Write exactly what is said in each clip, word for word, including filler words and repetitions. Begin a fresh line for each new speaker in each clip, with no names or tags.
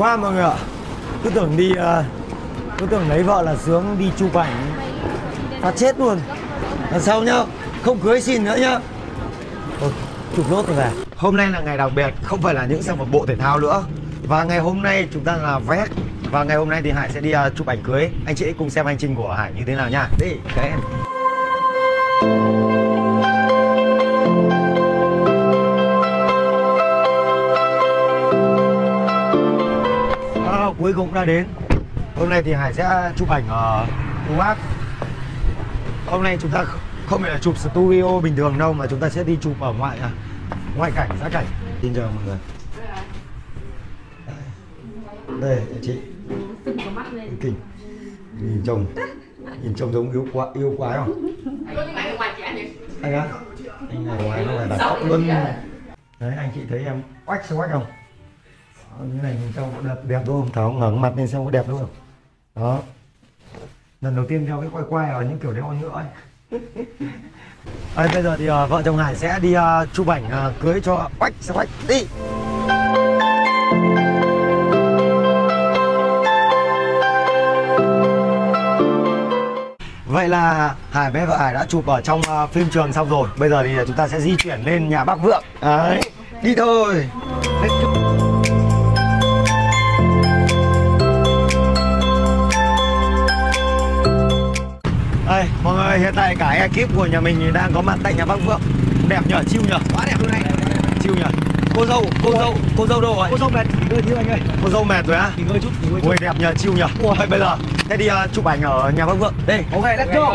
quá mọi người ạ. Cứ tưởng đi uh, cứ tưởng lấy vợ là sướng, đi chụp ảnh phát chết luôn. Lần sau nhá, không cưới xin nữa nhá. Ôi, chụp nốt rồi về. Hôm nay là ngày đặc biệt, không phải là những sản phẩm bộ thể thao nữa. Và ngày hôm nay chúng ta là vét. Và ngày hôm nay thì Hải sẽ đi uh, chụp ảnh cưới. Anh chị cùng xem hành trình của Hải như thế nào nha. Đi, các em. À, cuối cùng đã đến. Hôm nay thì Hải sẽ chụp ảnh ở u ác. Hôm nay chúng ta không phải là chụp studio bình thường đâu, mà chúng ta sẽ đi chụp ở ngoại à, ngoại cảnh, giá cảnh. Xin chào mọi người. Đây chị. Kinh. Nhìn chồng, nhìn chồng giống yêu quá, yêu quái không? Anh á? Anh này ngoài nó phải đặt tóc luôn. Đấy, anh chị thấy em oách sẽ oách không? Như này nhìn trông đẹp, đẹp đúng không? Thảo ngẩng mặt lên xem có đẹp đúng không? Đó. Lần đầu tiên theo cái quay quay ở những kiểu đeo nhựa ấy. Đây, bây giờ thì uh, vợ chồng Hải sẽ đi uh, chụp ảnh uh, cưới cho oách sẽ oách. Đi. Vậy là Hải với vợ Hải đã chụp ở trong uh, phim trường xong rồi. Bây giờ thì chúng ta sẽ di chuyển lên nhà bác Vượng. Đấy, đi thôi. Đây, mọi người, hiện tại cả ekip của nhà mình đang có mặt tại nhà bác Vượng. Đẹp nhờ, chill nhờ, quá đẹp luôn này. Chill nhờ. Cô dâu, cô dâu, cô dâu đâu rồi?
Cô dâu mệt, nghỉ ngơi chứ anh ơi.
Cô dâu mệt rồi á?
Nghỉ ngơi chút, nghỉ ngơi chút.
Ui, đẹp nhờ, chill nhờ. Ui, bây giờ thế đi uh, chụp ảnh ở nhà bác Vượng. Đi.
Ok, let's go.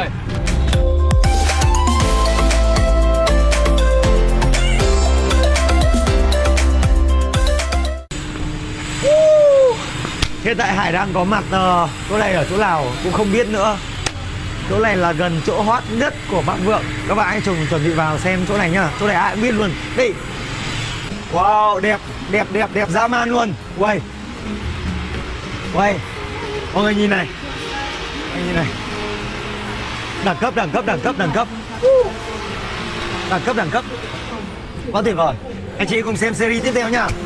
Hiện tại Hải đang có mặt uh, chỗ này ở chỗ nào cũng không biết nữa. Chỗ này là gần chỗ hot nhất của bác Vượng. Các bạn hãy chuẩn chuẩn bị vào xem chỗ này nhá. Chỗ này ai cũng biết luôn. Đi. Wow, đẹp, đẹp, đẹp, đẹp dã man luôn. Quay. Quay. Mọi người nhìn này. Mọi người nhìn này. Đẳng cấp, đẳng cấp, đẳng cấp, đẳng cấp. Đẳng cấp, đẳng cấp. Quá tuyệt vời. Anh chị cùng xem series tiếp theo nhá.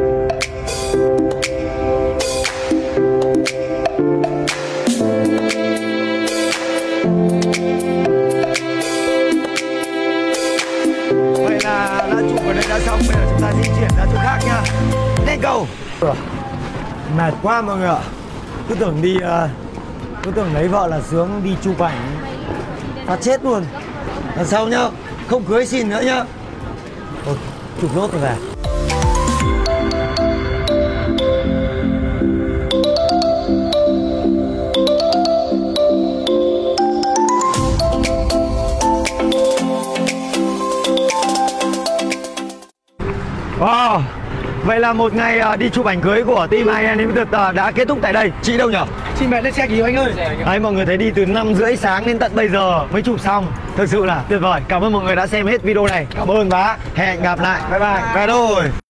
Vậy là đã chụp ở đây đã xong, bây giờ chúng ta di chuyển ra chỗ khác nha. Let's go. Mệt quá mọi người ạ. Cứ tưởng đi uh, cứ tưởng lấy vợ là sướng, đi chụp ảnh phát chết luôn. Lần sau nhá, không cưới xin nữa nhá. Ôi, chụp nốt rồi về. Wow, vậy là một ngày uh, đi chụp ảnh cưới của team I Am Limited uh, đã kết thúc tại đây. Chị đâu nhỉ?
Chị mệt lên xe kìa anh ơi.
Đấy, mọi người thấy đi từ năm rưỡi sáng đến tận bây giờ mới chụp xong. Thực sự là tuyệt vời. Cảm ơn mọi người đã xem hết video này. Cảm ơn và hẹn gặp lại. Bye bye. Bye đôi.